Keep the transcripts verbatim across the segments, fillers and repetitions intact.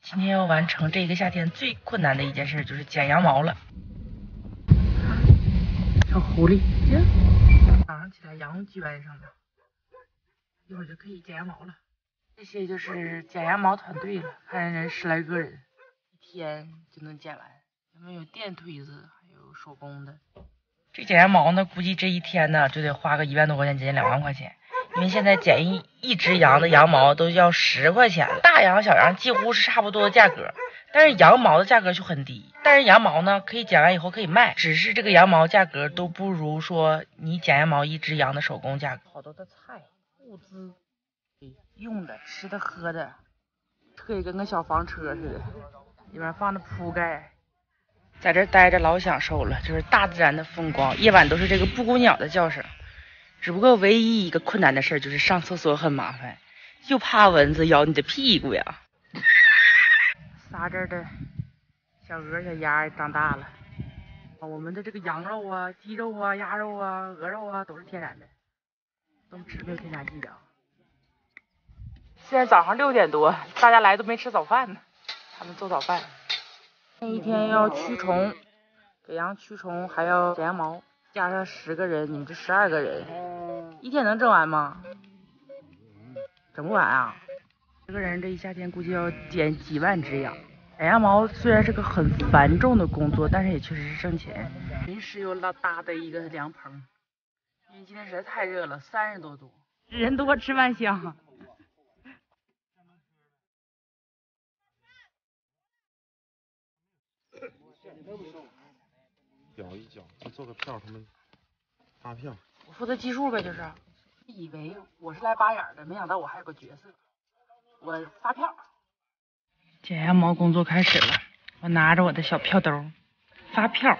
今天要完成这一个夏天最困难的一件事，就是剪羊毛了。小狐狸，早上起来羊圈上了，一会儿就可以剪羊毛了。这些就是剪羊毛团队了，看人十来个人，一天就能剪完。他们有电推子，还有手工的。这剪羊毛呢，估计这一天呢就得花个一万多块钱，剪两万块钱。因为现在剪一一只羊的羊毛都要十块钱了，大羊小羊几乎是差不多的价格，但是羊毛的价格就很低。但是羊毛呢，可以剪完以后可以卖，只是这个羊毛价格都不如说你剪羊毛一只羊的手工价格。好多的菜物资，用的、吃的、喝的，车也跟个小房车似的，里面放着铺盖。在这待着老享受了，就是大自然的风光，夜晚都是这个布谷鸟的叫声。只不过唯一一个困难的事就是上厕所很麻烦，就怕蚊子咬你的屁股呀。仨这儿的小鹅小鸭长大了，我们的这个羊肉啊、鸡肉啊、鸭肉啊、鹅肉啊都是天然的，都吃没有添加剂的。现在早上六点多，大家来都没吃早饭呢，他们做早饭。那一天要驱虫，给羊驱虫，还要剪羊毛，加上十个人，你们这十二个人，一天能整完吗？整不完啊！十个人这一夏天估计要剪几万只羊。剪羊毛虽然是个很繁重的工作，但是也确实是挣钱。临时又拉搭的一个凉棚，因为今天实在太热了，三十多度，人多吃饭香。 搅一搅，就做个票，他们发票。 我负责计数呗，就是。以为我是来拔眼的，没想到我还有个角色，我发票。剪羊毛工作开始了，我拿着我的小票兜发票。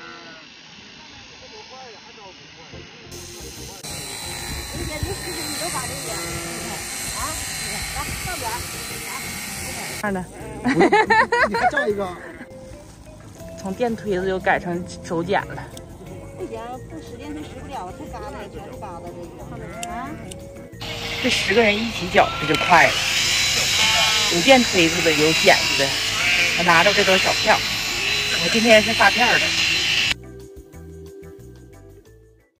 看了， 你还照一个？ 从电推子又改成手剪了。 不行，不使电推使不了，太嘎达了，全是嘎达这个。啊， 这十个人一起搅，这就快了。有电推子的，有剪子的。我拿着这都是小票，我今天是发票的。